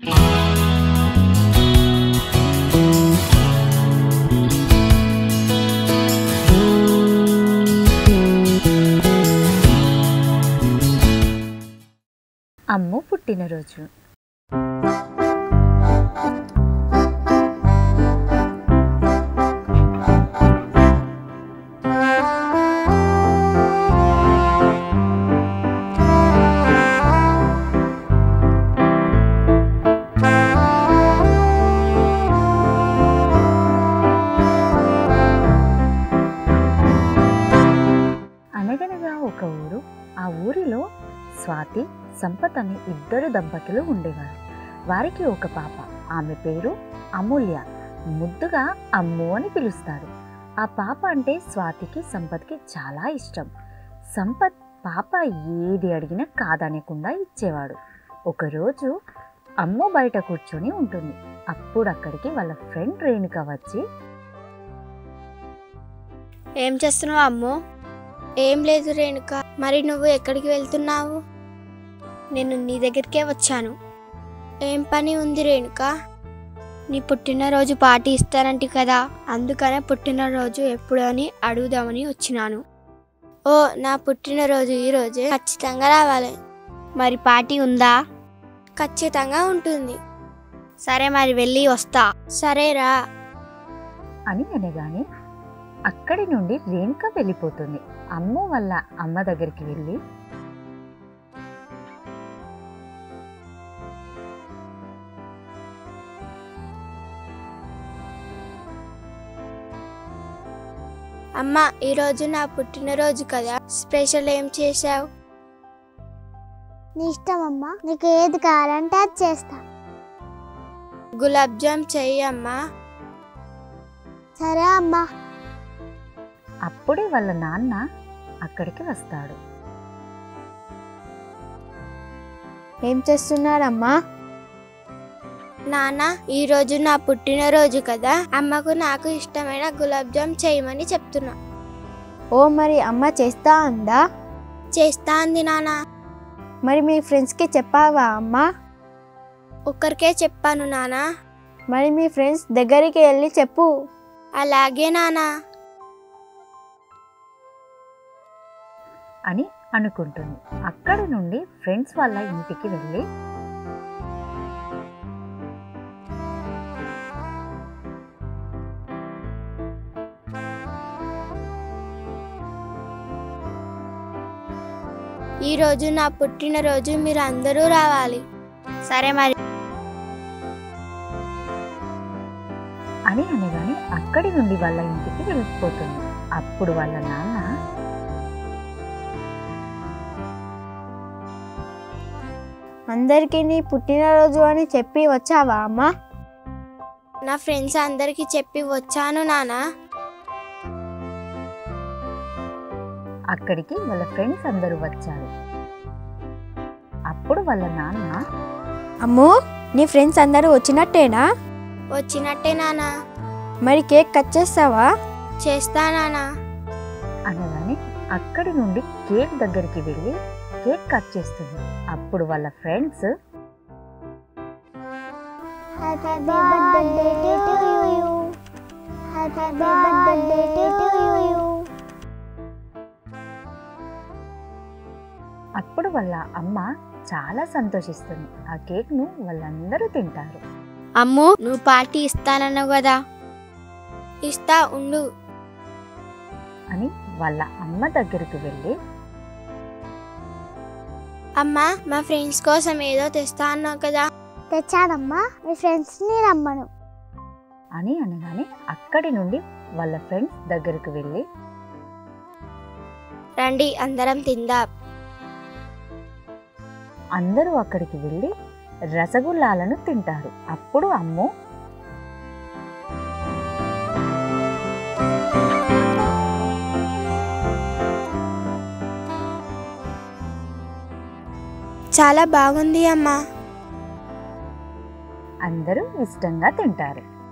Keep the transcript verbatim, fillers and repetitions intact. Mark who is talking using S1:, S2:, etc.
S1: అమ్ము పుట్టినరోజు. అనగనగా ఒక ఊరు. ఆ ఊరిలో స్వాతి, సంపత్ అనే ఇద్దరు దంపతులు ఉండేవారు. వారికి ఒక పాప. ఆమె పేరు అమూల్య. ముద్దుగా అమ్ము అని పిలుస్తారు. ఆ పాప అంటే స్వాతికి, సంపత్కి చాలా ఇష్టం. సంపత్ పాప ఏది అడిగినా కాదనకుండా ఇచ్చేవాడు. ఒకరోజు అమ్ము బయట కూర్చొని ఉంటుంది. అప్పుడు అక్కడికి వాళ్ళ ఫ్రెండ్ రేణుక వచ్చి,
S2: ఏం చేస్తున్నావు అమ్ము? ఏం లేదు రేణుక. మరి నువ్వు ఎక్కడికి వెళ్తున్నావు? నేను నీ దగ్గరికే వచ్చాను. ఏం పని ఉంది రేణుక? నీ పుట్టినరోజు పార్టీ ఇస్తానంటి కదా, అందుకనే పుట్టినరోజు ఎప్పుడు అని అడుగుదామని వచ్చినాను. ఓ, నా పుట్టినరోజు ఈరోజే, ఖచ్చితంగా రావాలి. మరి పార్టీ ఉందా? ఖచ్చితంగా ఉంటుంది. సరే, మరి వెళ్ళి వస్తా. సరేరా
S1: అని అనగానే అక్కడి నుండి రేణుక వెళ్ళిపోతుంది. అమ్ము వాళ్ళ అమ్మ దగ్గరికి వెళ్ళి,
S2: అమ్మ, ఈరోజు నా పుట్టినరోజు కదా, స్పెషల్ ఏం చేశావు?
S3: నీ ఇష్టం అమ్మా, నీకు ఏది కావాలంటే అది చేస్తా.
S2: గులాబ్ జామ్ చెయ్యి అమ్మా.
S3: సరే అమ్మా.
S1: అప్పుడే వాళ్ళ నాన్న అక్కడికి వస్తాడు.
S4: ఏం చేస్తున్నారమ్మా?
S2: నాన్న, ఈరోజు నా పుట్టినరోజు కదా, అమ్మకు నాకు ఇష్టమైన గులాబ్ జామ్ చేయమని చెప్తున్నా.
S4: ఓ, మరి అమ్మ చేస్తా అందా?
S2: చేస్తా అంది నాన్న.
S4: మరి మీ ఫ్రెండ్స్కి చెప్పావా అమ్మా?
S2: ఒక్కరికే చెప్పాను నాన్న.
S4: మరి మీ ఫ్రెండ్స్ దగ్గరికి వెళ్ళి చెప్పు.
S2: అలాగే నాన్న
S1: అని అనుకుంటుంది. అక్కడి నుండి ఫ్రెండ్స్ వాళ్ళ ఇంటికి వెళ్ళి,
S2: ఈరోజు నా పుట్టినరోజు, మీరు అందరూ రావాలి. సరే మరి
S1: అని అనగానే అక్కడి నుండి వాళ్ళ ఇంటికి వెళ్ళిపోతుంది. అప్పుడు వాళ్ళ నాన్న,
S4: అందరికీ నీ పుట్టినరోజు అని చెప్పి వచ్చావా అమ్మా?
S2: నా ఫ్రెండ్స్ అందరికీ చెప్పి వచ్చాను నాన్న.
S1: అక్కడికి వాళ్ళ ఫ్రెండ్స్ అందరూ వచ్చారు. అప్పుడు వాళ్ళ నాన్న,
S4: అమ్మో, నీ ఫ్రెండ్స్ అందరూ వచ్చినట్టేనా?
S2: వచ్చినట్టే నాన్న.
S4: మరి కేక్ కట్ చేస్తావా?
S2: చేస్తా నాన్న.
S1: అనగానే అక్కడి నుండి కేక్ దగ్గరికి వెళ్ళి కేక్ కట్ చేస్తుంది. అప్పుడు వాళ్ళ friends,
S3: happy birthday to you, happy birthday to you.
S1: అప్పుడు వాళ్ళ అమ్మ చాలా సంతోషిస్తుంది. ఆ కేక్ను వాళ్ళందరూ తింటారు.
S2: అమ్ము, నువ్వు పార్టీ ఇస్తానన్నావు కదా, ఇస్తా ఉండు
S1: అని వాళ్ళ అమ్మ దగ్గరికి వెళ్ళి,
S2: అమ్మా, మా ఫ్రెండ్స్ కోసం ఏదో తెస్తా అన్నావు కదా.
S3: తెచ్చానమ్మా, మీ ఫ్రెండ్స్ని రమ్మను.
S1: అని అనగానే అక్కడి నుండి వాళ్ళ ఫ్రెండ్స్ దగ్గరికి వెళ్ళి,
S2: రండి అందరం తిందాం.
S1: అందరూ అక్కడికి వెళ్ళి రసగుల్లాలను తింటారు. అప్పుడు అమ్ము,
S2: చాలా బాగుంది అమ్మా.
S1: అందరూ ఇష్టంగా తింటారు.